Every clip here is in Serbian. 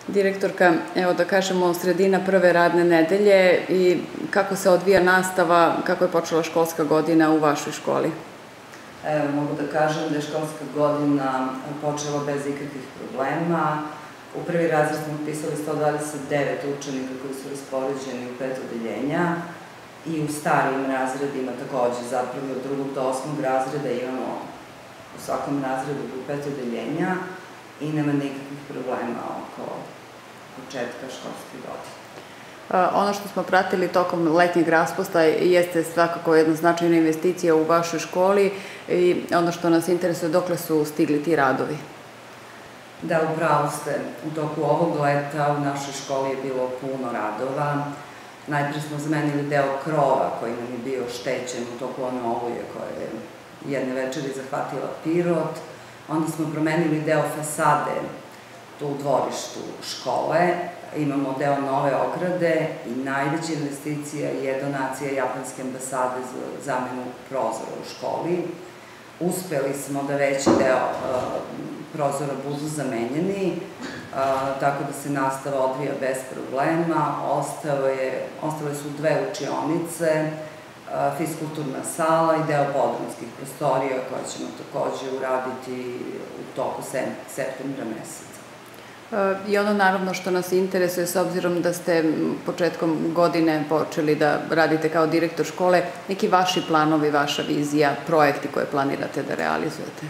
Direktorka, evo da kažemo, sredina prve radne nedelje i kako se odvija nastava, kako je počela školska godina u vašoj školi? Evo, mogu da kažem da je školska godina počela bez ikakvih problema. U prvi razred smo upisali 129 učenika koji su raspoređeni u 5 odeljenja i u starijim razredima takođe, zapravo od 2. do 8. razreda imamo u svakom razredu u 5 odeljenja i nema nikakvih problema oko početka školske godine. Ono što smo pratili tokom letnjeg raspusta jeste svakako jedna značajna investicija u vašoj školi i ono što nas interesuje, dokle su stigli ti radovi? Da, upravo ste. U toku ovog leta u našoj školi je bilo puno radova. Najpre smo zamenili deo krova koji nam je bio oštećen u toku one oluje koja je jedne večeri zahvatila Pirot. Onda smo promenili deo fasade tu u dvorištu škole. Imamo deo nove ograde i najveća investicija je donacija Japanske ambasade za zamenu prozora u školi. Uspeli smo da veći deo prozora budu zamenjeni, tako da se nastava odvija bez problema. Ostale su 2 učionice, fiskulturna sala i deo podrumskih prostorija koje ćemo takođe uraditi u toku septembra meseca. I ono naravno što nas interesuje, s obzirom da ste početkom godine počeli da radite kao direktor škole, neki vaši planovi, vaša vizija, projekti koje planirate da realizujete?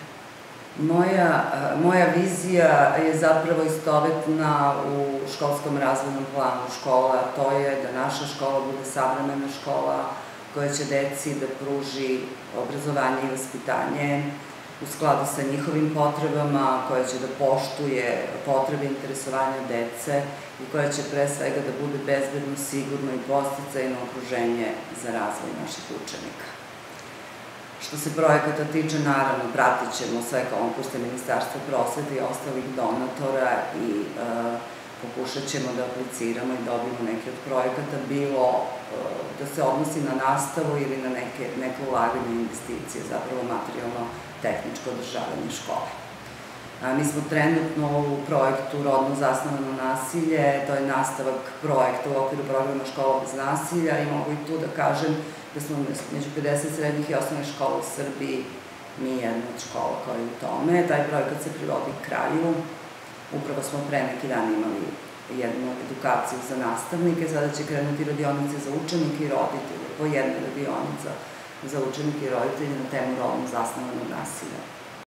Moja vizija je zapravo istovetna u školskom razvojnom planu škola, a to je da naša škola bude savremena škola koja će deci da pruži obrazovanje i vaspitanje u skladu sa njihovim potrebama, koja će da poštuje potrebe i interesovanja dece i koja će pre svega da bude bezbedno, sigurno i podsticajno okruženje za razvoj naših učenika. Što se projekata tiče, naravno, pratit ćemo sve konkurse Ministarstva prosvete i ostalih donatora i pokušat ćemo da apliciramo i dobijemo neke od projekata, bilo da se odnosi na nastavu ili na neke ulaganje investicije, zapravo materijalno-tehničko održavanje škole. Mi smo trenutno u projektu Rodno zasnovano nasilje, to je nastavak projekta u okviru programa Škola bez nasilja i mogu i tu da kažem da smo među 50 srednjih i osnovnih škola u Srbiji mi jedna od škola koja je u tome. Taj projekat se privodi kraju. Upravo smo pre neki dan imali jednu edukaciju za nastavnike, sada će krenuti radionice za učenike i roditelje, po jedna radionica za učenike i roditelje na temu rodno zasnovanog nasilja.